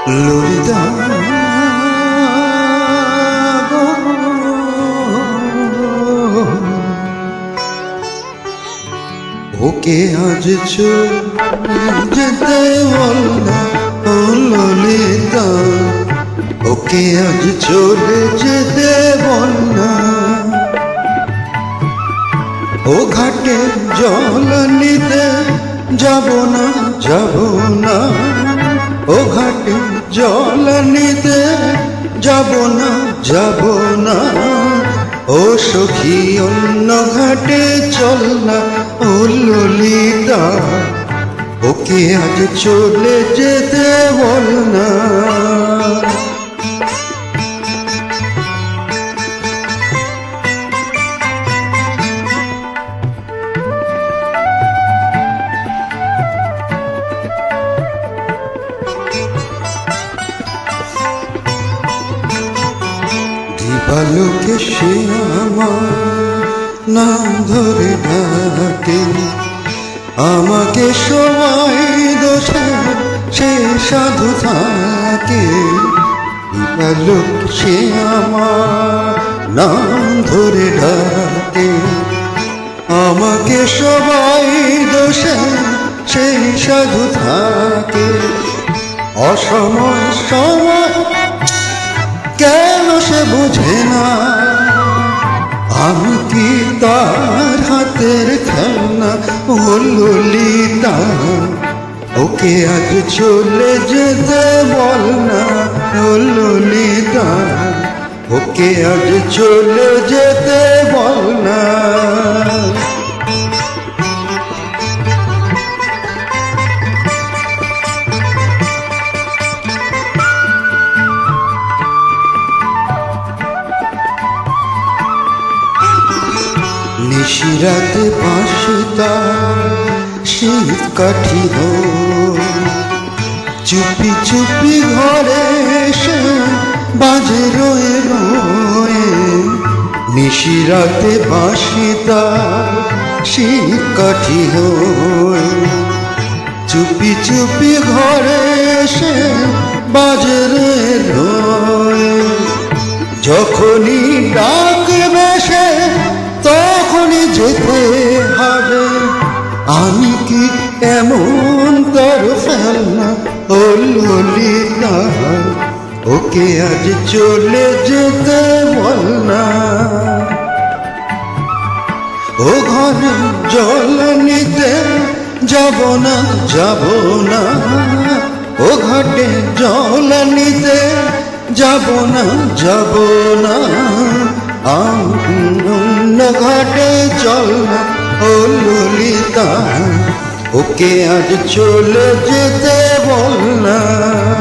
ললিতা ওকে আজ চলে যেতে বল না, ও ললিতা ওকে আজ চলে যেতে বল না। ও ঘাটে জল নিতে যাব না, যাব না। ও ঘাটে জল নিতে যাব না, যাব না। ও সখী অন্য ঘাটে চল না, ও ললিতা ওকে আজ চলে যেতে বল না। দিবালোকে সে আমার নাম ধরে ডাকে, আমাকে সবাই দোষে সে সাধু থাকে। দিবালোক সে আমার নাম ধরে ডাকে, আমাকে সবাই দোষে সে সাধু থাকে। অসময় সময় কেন সে বুঝে না, আমি কি তার হাতের খেলনা, ও ললিতা ওকে আজ চলে যেতে বল না, ও ললিতা ওকে আজ চলে যেতে বল না। নিশিরাতে বাঁশি তার শীত কাঠি হো, চুপি চুপি ঘরে এসে বাজে রয়ে রয়ে। নিশিরাতে বাঁশি তার শীত কাঠি হো, চুপি চুপি ঘরে এসে বাজে রয়ে রয়ে। যখনই ডাকবে সে তখনই যেতে হবে, আমি কি এমন তার ফেলনা, ও ললিতা ওকে আজ চলে যেতে বল না। ও ঘরে জল নিতে যাব না, যাব না। ও ঘাটে জল নিতে যাব না, যাব না। অন্য ঘাটে চল না, ও ললিতা ওকে আজ চলে যেতে বল না।